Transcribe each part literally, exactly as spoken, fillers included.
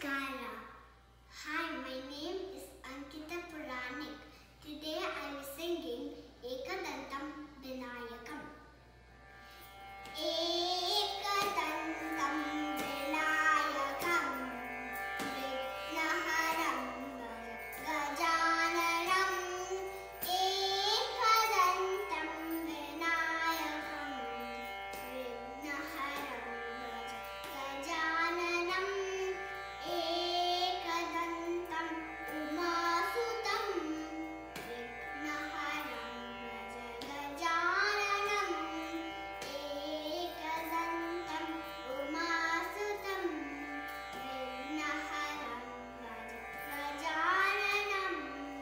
Namaskara. Hi, my name is Ankita Puranik. Today I am singing Ekadantam Vinayakam. Ekadantam Vinayakam Vignaharam Gajananam. Ekadantam Vinayakam Vignaharam Gajananam. Ekadantam Umasutam Vignaharam Gajananam. Ekadantam Umasutam Vignaharam Gajananam.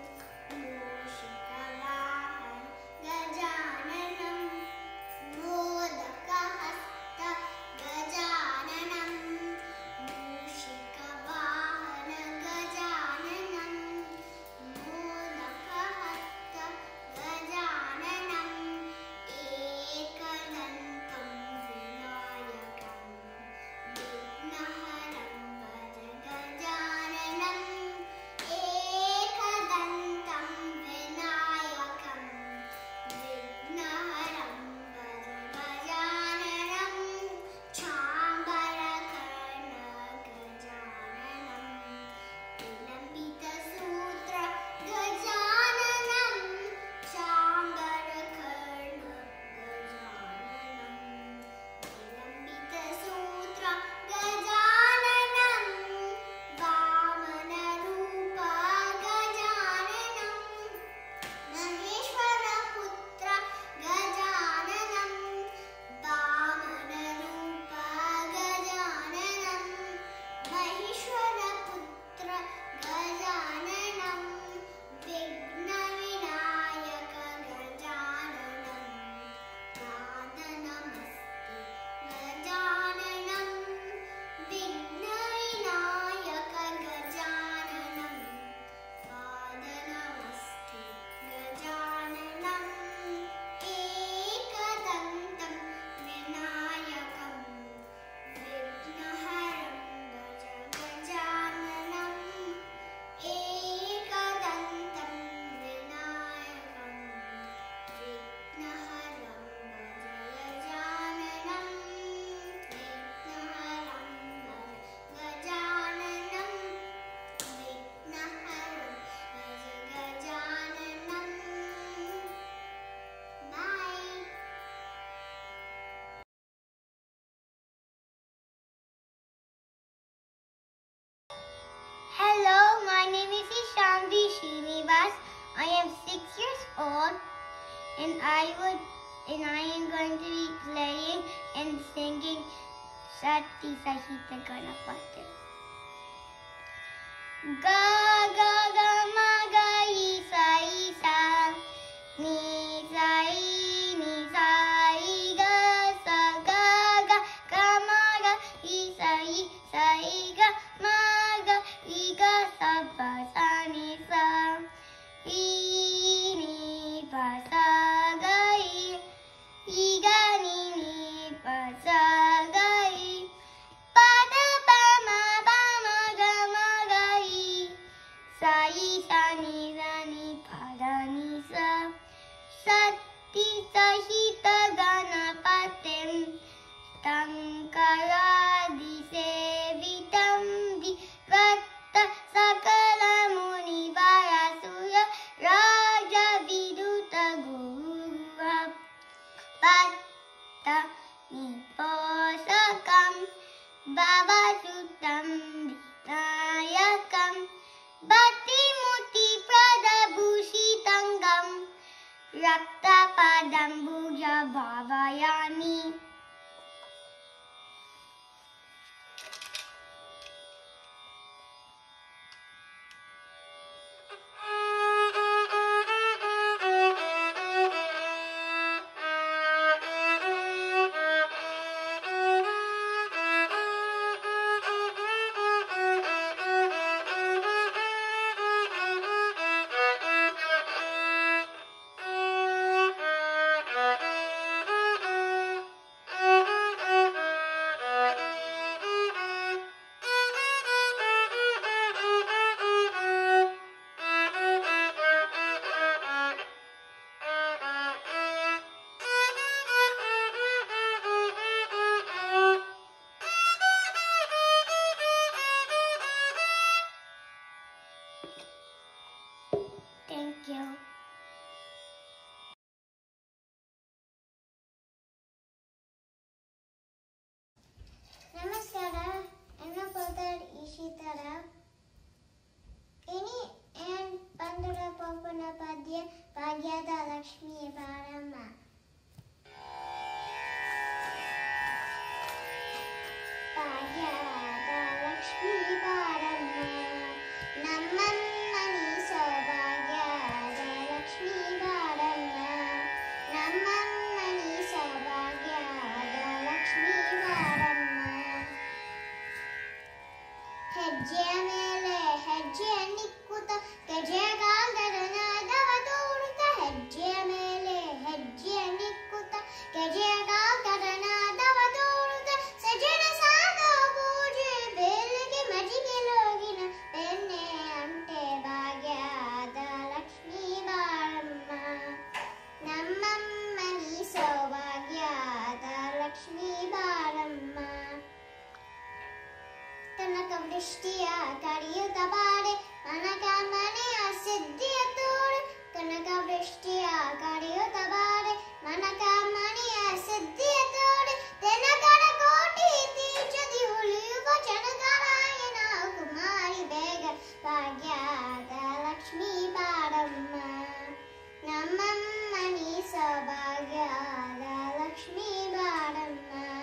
Mushikavahan Gajananam. Modakahasta Gajananam. Mushikavahana Gajananam. Modakahasta Gajananam. Ekadantam Vinayakam Vignaharam Gajananam. Ekadantam Vinayakam Vignaharam Gajananam. Chambarakarna Gajananam. Vilambita Sutra Gajananam. Chambarakarna Gajananam. Vilambita Sutra Gajananam. Vamana Rupa Gajananam. Maheshwara Putra Gajananam. Vamana Rupa Gajananam. Maheshwara Putra Gajananam. Vigna Vinayaka Gajananam. Pada Namaste Gajananam. Vigna Vinayaka Gajananam. Pada Namaste Gajananam. Ekadantam Vinayakam Vignaharam Gajananam. Ekadantam Vinayakam Vignaharam Gajananam. Vignaharam Gajananam. Vignaharam Gajananam. Bye. Hello, my name is Ishamvi Srinivas. I am six years old, and I would and I am going to be playing and singing Sati Sahita Ganapati. Ga ga ga ma ga isa isa ni sa i ni sa i ga sa ga ga ga ma ga isa i sa i ga ma ga i ga sa ba sa ni sa i ni ba sa ga i i ga ni ni ba sa ga i pa da pa ma pa ma ga ma ga i sa i sa ni sa ni pa da ni sa Sati Sahita Ganapatim Tankaradi Sevitam Vivatta Sakala Muni Varasura Raja Viduta Guru Patta Niposakam Bhavasutam Vinayakam Bhaktimuti Pradabhushitangam Rakta Padambuja Bhavayami. ಹೆಜ್ಜೆಯ ಮೇಲೆ ಹೆಜ್ಜೆಯ ನಿಕ್ಕುತ್ತ ಕೆಜೆಗಾಗದ ನಾದವ ತೋರುತ್ತ ಹೆಜ್ಜೆಯ ಮೇಲೆ ಹೆಜ್ಜೆಯ ನಿಕ್ಕುತ್ತ ಕೆಜೆಗಾಗದ ನಾದವ ತೋರುತ್ತ ಸಜನ ಸಾದ ಪೂಜೆ ಬೆಳಗ್ಗೆ ಮಜಿಗೆ ಲೋಗಿನ ಬೆನ್ನೆ ಅಂಟೆ ಭಾಗ್ಯದ ಲಕ್ಷ್ಮೀ ಬಾರಮ್ಮ ನಮ್ಮಮ್ಮ ನೀ ಸೌಭಾಗ್ಯದ ಲಕ್ಷ್ಮೀ ಬಾರಮ್ಮ ಕನಕ ವೃಷ್ಟಿಯ ಕಡಿಯುತ್ತ ಬಾರೆ ಮನಕ ಮನೆಯ ಸಿದ್ಧಿಯ ತೋರು ಕನಕ ವೃಷ್ಟಿಯ ಕಡಿಯುತ್ತ ಬಾರೆ ಮನಕ ಮನೆಯ ಸಿದ್ಧಿಯ ತೋರು ತೆನಕರ ಕೋಟಿ ತೀರ್ಚದಿ ಉಳಿಯುವ ಜನಕರಾಯನ ಕುಮಾರಿ ಬೇಗ ಭಾಗ್ಯದ ಲಕ್ಷ್ಮೀ ಬಾರಮ್ಮ ನಮ್ಮಮ್ಮ ನೀ ಸೌಭಾಗ್ಯದ ಲಕ್ಷ್ಮೀ ಬಾರಮ್ಮ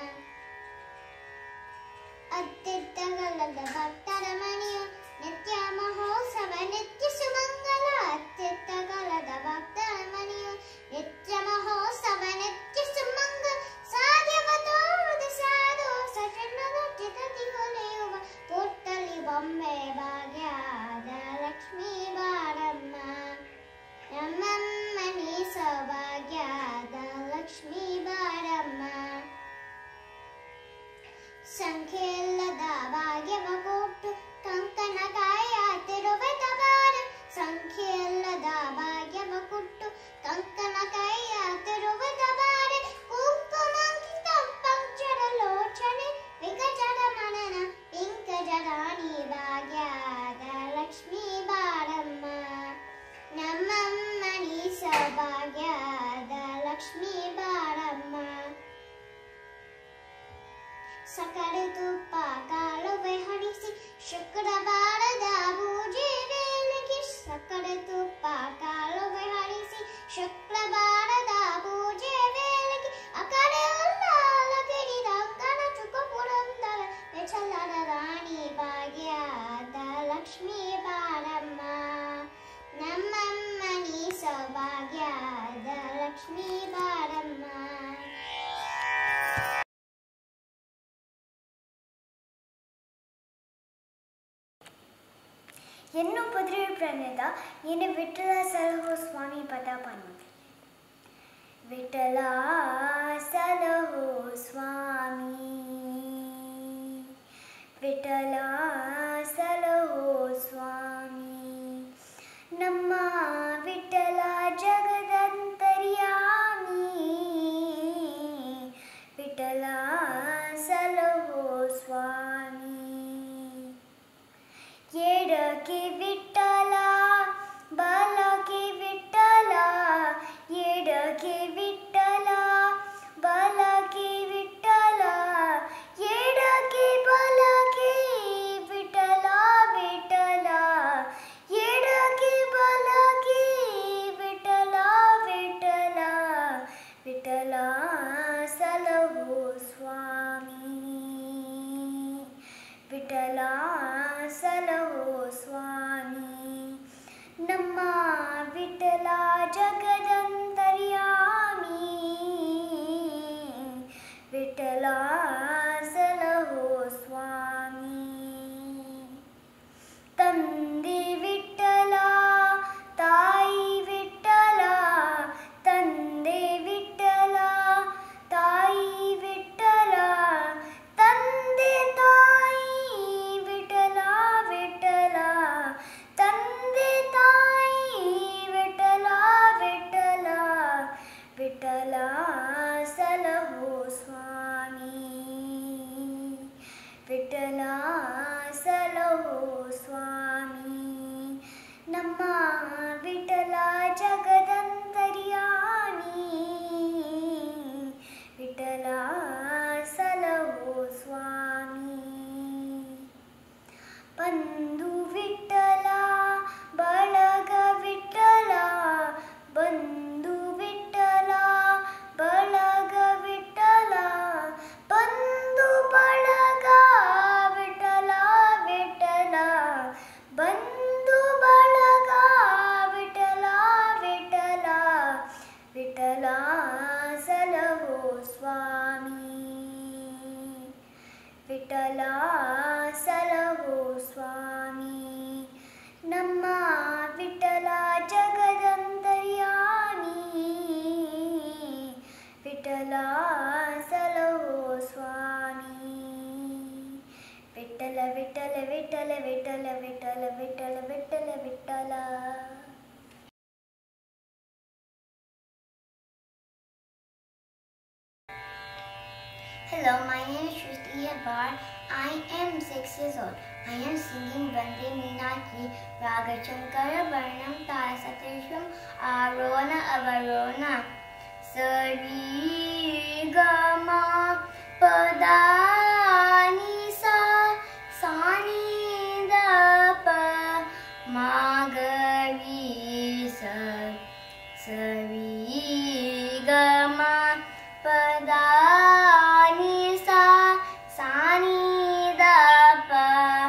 ಅತ್ಯುತ್ತಗಲದ ಭಕ್ತರ ಮನೆಯು ನಿತ್ಯ ಮಹೋತ್ಸವ ನಿತ್ಯ ಸುಮಂಗಲ ಅತ್ಯುತ್ತಗಲದ ಭಕ್ತರ ಮನೆಯು ನಿತ್ಯ ಮಹೋತ್ಸವ ನಿತ್ಯ ಸುಮಂಗಲ ಸಾಧ್ಯವ ತೋರುದ ಸಾಧು ಸಚನ್ನದ ಚಿತತಿ ಹೊಲೆಯುವ ಪುಟ್ಟಲಿ ಬೊಂಬೆ ಭಾಗ್ಯದ ಲಕ್ಷ್ಮೀ ಬಾರಮ್ಮ ನಮ್ಮಮ್ಮ ನೀ ಸೌಭಾಗ್ಯದ ಲಕ್ಷ್ಮೀ ಬಾರಮ್ಮ ಸಂಖ್ಯೆಲ್ಲದ ಭಾಗ್ಯವ ಕೊಟ್ಟು ಕಂಕಣ ಕಾಯುತ್ತಿರುವೆ ತಬಾರು ಸಂಖ್ಯೆಲ್ಲದ ಭಾಗ್ಯವ ಕೊಟ್ಟು ಕಂಕಣ ಕಾಯುತ್ತಿರುವೆ ತಬಾರು ಕುಂಕುಮಂಕಿತ ಪಂಚರ ಲೋಚನೆ ವಿಕಟರ ಮನನ ಪಿಂಕಜರಾಣಿ ಭಾಗ್ಯದ ಲಕ್ಷ್ಮೀ ಬಾರಮ್ಮ ನಮ್ಮಮ್ಮ ನೀ ಸೌಭಾಗ್ಯದ ಲಕ್ಷ್ಮೀ ಬಾರಮ್ಮ ಸಕ್ಕರೆ ತುಪ್ಪ ಕಾಳುವೆ ಹಡಿಸಿ ಶುಕ್ರವಾರದ ಪೂಜೆ ವೇಳೆಗೆ ಸಕ್ಕರೆ ತುಪ್ಪ ಕಾಳುವೆ ಹಡಿಸಿ ಶುಕ್ರವಾರದ ಪೂಜೆ ವೇಳೆಗೆ ಅಕಡೆ ಉಲ್ಲಾಲ ಕಿರಿದ ಅಂಕಣ ಚುಕ್ಕಪುರಂದರ ಬೆಚ್ಚಲದ ರಾಣಿ ಭಾಗ್ಯದ ಲಕ್ಷ್ಮೀ ಬಾರಮ್ಮ ನಮ್ಮಮ್ಮ ನೀ ಸೌಭಾಗ್ಯದ ಲಕ್ಷ್ಮೀ ಬಾರಮ್ಮ ಎನ್ನು ಪದವಿ ಪ್ರಣದ ಏನು ವಿಠಲ ಸಲಹೋ ಸ್ವಾಮಿ ಪದ ಪನ್ನೋದು ವಿಠಲ ಸಲಹೋ ಸ್ವಾಮಿ ವಿಠಲ ಸಲಹೋ ಸ್ವಾಮಿ ನಮ್ಮ ವಿಠಲ ಜಗದಂತರ್ಯಾಮಿ ವಿಠಲ ಸಲಹೋ ಸ್ವಾಮಿ ಎಡಕ್ಕೆ ವಿಠಲ ಬಲಕ್ಕೆ ವಿಠಲ ಎಡಕ್ಕೆ ವಿಠಲ ಬಲಕ್ಕೆ ವಿಠಲ ಎಡಕ್ಕೆ ಬಲಕ್ಕೆ ವಿಠಲ ವಿಠಲ ಎಡಕ್ಕೆ ಬಲಕ್ಕೆ ವಿಠಲ ವಿಠಲ ವಿಠಲ ಸಲಹೋ ಸ್ವಾಮಿ ವಿಠಲ ಸಲಹೋ ಸ್ವಾಮಿ ನಮ್ಮ ವಿಠಲ ಜಗದಂತರ್ಯಾಮಿ ವಿಠಲ ಸಲಹೋ ಸ್ವಾಮಿ ತಂದೆ ವಿಠಲ ತಾಯಿ ವಿಠಲ ತಂದೆ ವಿಠಲ ತಾಯಿ ವಿಠಲ ತಂದೆ ತಾಯಿ ವಿಠಲ ವಿಠಲ ತಂದೆ ತಾಯಿ ವಿಠಲ ವಿಠಲ ವಿಠಲ ಸಲಹೋ ಸ್ವಾಮಿ ವಿಠಲ ಸಲಹೋ ಸ್ವಾಮಿ ನಮ್ಮ ವಿಠಲ ಜಗದಂತರ್ಯಾಮಿ ವಿಠಲ ಸಲಹೋ ಸ್ವಾಮಿ ಬಂಧು ವಿಠಲ ಬಳಗ ವಿಠಲ ಬಂಧು ವಿಠಲ ಬಳಗ ವಿಠಲ ಬಂಧು ಬಳಗ ವಿಠಲ ವಿಠಲ ಬಂಧು ಬಳಗ ವಿಠಲ ವಿಠಲ ವಿಠಲ ಸಲಹೋ ಸ್ವಾಮಿ ವಿಠಲ ವಿಠಲ ಸಲಹೋ ಸ್ವಾಮಿ ನಮ್ಮ ವಿಠಲ ಜಗದಂತರ್ಯಾಮಿ ವಿಠಲ ಸಲಹೋ ಸ್ವಾಮಿ Vittala Vittala Vittala Vittala Vittala Vittala Vittala Vittala. Hello, my name is Shrishti Abbar. I am six years old. I am singing Vande Meenakshi Raga Shankara Varnam Tasatrishvam Arona Avarona Sari Gama Pada Nisa Sani Dapa Magari Sa Sari Gama Pada Nisa Sani Dapa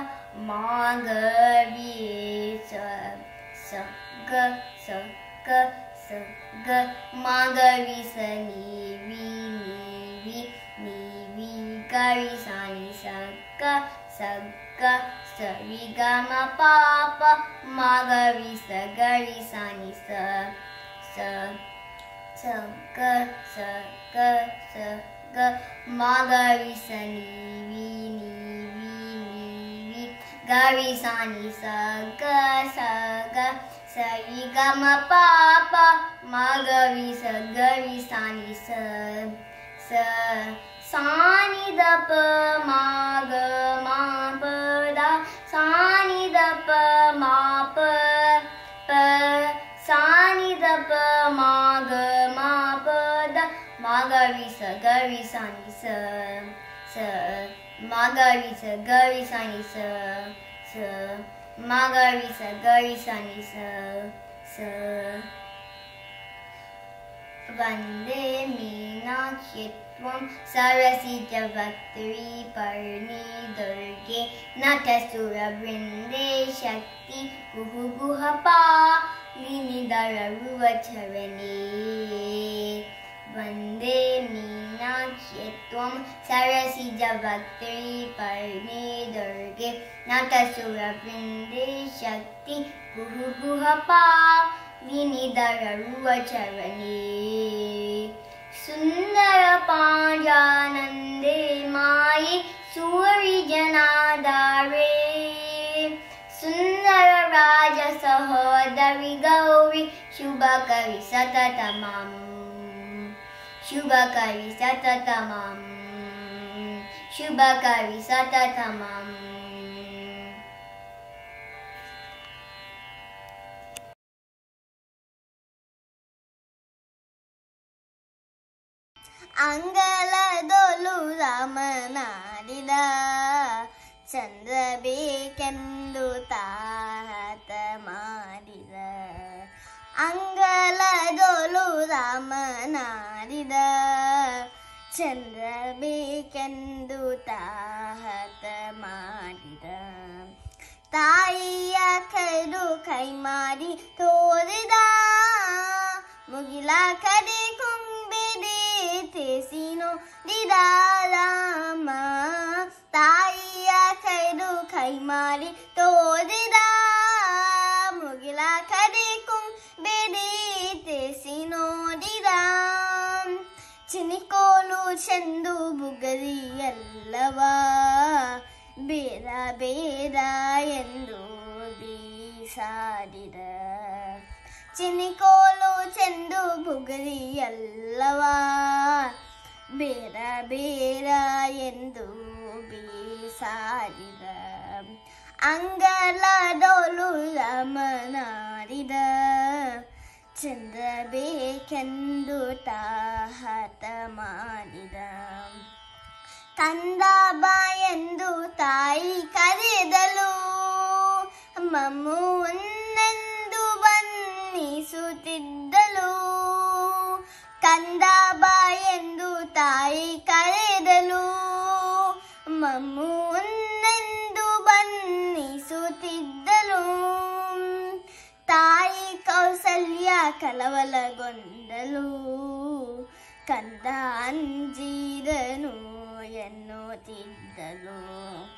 Magari Sa Sa Ga Sa Ga Sa Ga Magari Sa Ni Vi Ni Vi Ni Vi Gari Sa Ni Sa Ga Sa Ga Sa Ri Ga Ma Pa Pa Magari Sa Gari Sa Ni Sa Sa Sa Ga Sa Ga Sa Ga Magari Sa Ni Vi Ni Vi Ni Vi Gari Sa Ni Sa Ga Sa Ga Sa Ri Ga Ma Pa Pa Magari Sa Gari Sa Ni Sa Sa Sa Ni Da Pa Ma Ga Ma Pa Da Sa Ni Da Pa Ma Pa Pa Sa Ni Da Pa Ma Ga Ma Pa Da Magari Sa Gari Sa Ni Sa Sa Magari Sa Gari Sa Ni Sa Sa Magari Sa Gari Sa Ni Sa Sa Vande Meenakshi Tvam Sarasita Bhaktari Parni Durge Natasura Brinde Shakti Guhu Guha Pa Linidara Ruvacharani Vande Meenakshi Tvam Sarasita Bhaktari Parni Durge Natasura Brinde Shakti Guhu Guha Pa Linidara Ruvacharani Sundara Panjanande Mai Suri Janadare Sundara Raja Sahodari Gauri Shubhakari Satatamam Shubhakari Satatamam Shubhakari Satatamam. ಅಂಗಲದೊಲು ರಾಮನಾಡಿದ ಚಂದ್ರ ಬೇಕೆಂದು ತಾತ ಮಾಡಿದ ಅಂಗಲದೊಲು ರಾಮನಾಡಿದ ಚಂದ್ರ ಬೇಕೆಂದು ತಾತ ಮಾಡಿದ ತಾಯಿಯ ಕೈದು ಕೈ ಮಾಡಿ ತೋರಿದ ಮುಗಿಲ ಕಡೆ ಕೊಂಬೆದೆ ತೆಸಿನೋ ದಿದ ರಾಮ ತಾಯಿಯ ಕೈದು ಕೈ ಮಾಡಿ ತೋರಿದ ಮುಗಿಲ ಕಡೆ ಕೊಂಬೆದೆ ತೆಸಿನೋ ದಿದ ಚಿನಿಕೋಲು ಚೆಂದು ಬುಗರಿಯಲ್ಲವ ಬೇಡ ಬೇಡ ಎಂದು ಬೀಸಾಡಿದ ಚಿನಿಕೋಲು ಚೆಂದು ಬುಗರಿಯಲ್ಲವ ಬೇಡ ಬೇಡ ಎಂದು ಬೀಸಾಡಿದ ಅಂಗಲದೊಲು ರಾಮನಾಡಿದ ಚಂದ್ರ ಬೇಕೆಂದು ತಾಹತ ಮಾಡಿದ ಕಂದ ಬಾ ಎಂದು ತಾಯಿ ಕರೆದಲು ಮಮ್ಮು ಒಂದೆಂದು ಬನ್ನಿಸುತ್ತಿದ್ದಲು ಕಂದ ಬಾ ಎಂದು ತಾಯಿ ಕರೆದಲು ಮಮ್ಮು ಒಂದೆಂದು ಬನ್ನಿಸುತ್ತಿದ್ದಲು ತಾಯಿ ಕೌಸಲ್ಯ ಕಳವಳಗೊಂಡಲು ಕಂದ ಅಂಜಿದನು ಎನ್ನುತ್ತಿದ್ದಲು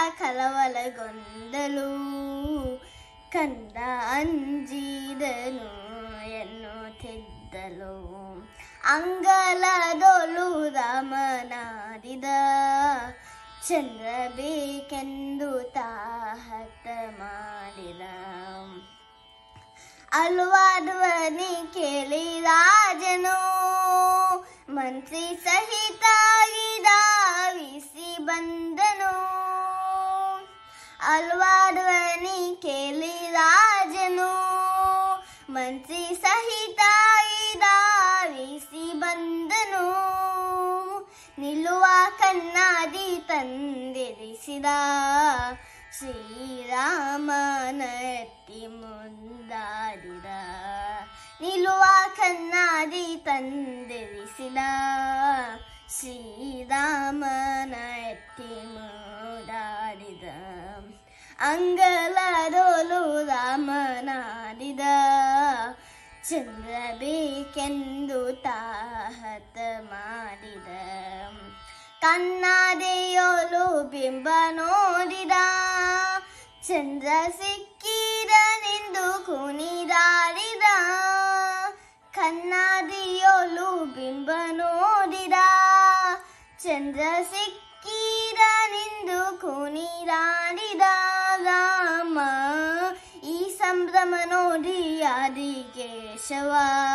ಕಳವಳಗೊಂಡಳು. ಕಂದ ಅಂಜಿದನು ಎನ್ನುತ್ತಿದ್ದಳು. ಅಂಗಳದೊಳು ರಾಮನಾಡಿದ, ಚಂದ್ರ ಬೇಕೆಂದು ತಾಹತ ಮಾಡಿದ. ಅಲ್ವಾಧ್ವನಿ ಕೇಳಿ ರಾಜನು ಮಂತ್ರಿ ಸಹಿತಾಗಿ ಧಾವಿಸಿ ಬಂದನು. ಅಲ್ವಾಧ್ವನಿ ಕೇಳಿ ರಾಜನು ಮಂತ್ರಿ ಸಹಿತಾಗಿ ಧಾವಿಸಿ ಬಂದನು. ನಿಲ್ಲುವ ಕಣ್ಣಾದಿ ತಂದಿರಿಸಿದ, ಶ್ರೀರಾಮನ ಎತ್ತಿ ಮುಂದಾಡಿದ. ನಿಲ್ಲುವ ಕಣ್ಣಾದಿ ತಂದಿರಿಸಿದ, ಶ್ರೀರಾಮನ ಎತ್ತಿ ಮುಂದಾಡಿದ. ಅಂಗಳದೊಳು ರಾಮನಾಡಿದ, ಚಂದ್ರ ಬೇಕೆಂದು ತಾಹತ ಮಾಡಿದ. ಕಣ್ಣಾದಿಯೊಳು ಬಿಂಬ ನೋಡಿದ, ಚಂದ್ರ ಸಿಕ್ಕಿದನೆಂದು ಕುಣಿದಾಡಿದ. ಕಣ್ಣಾದಿಯೊಳು ಬಿಂಬ ನೋಡಿದ, ಚಂದ್ರ ಸಿಕ್ಕಿದನೆಂದು ಕುಣಿದಾಡಿದ. ರಾಮ ಈ ಸಂಭ್ರಮ ನೋಡಿ ಆದಿಕೇಶವ,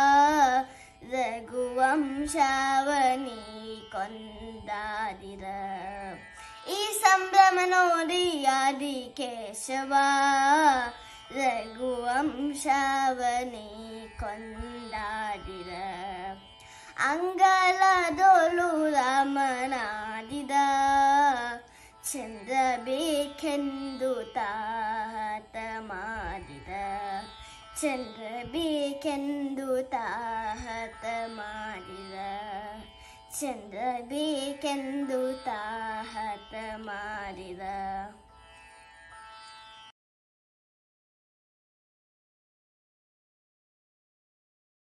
ರಘುವಂಶವನಿ ಕೊಂದಾಡಿದ. ಈ ಸಂಭ್ರಮ ನೋಡಿ ಆದಿಕೇಶವ, ರಘುವಂಶವನಿ ಕೊಂದಾಡಿದ. ಅಂಗಳದೊಳು ರಾಮನಾಡಿದ, ಚಂದ್ರ ಬೇಕೆಂದು ತಾಹತ ಮಾಡಿದ. ಚಂದ್ರ ಬೇಕೆಂದು ತಾಹತ ಮಾಡಿದ. ಚಂದ್ರ ಬೇಕೆಂದು ತಾಹತ ಮಾಡಿದ.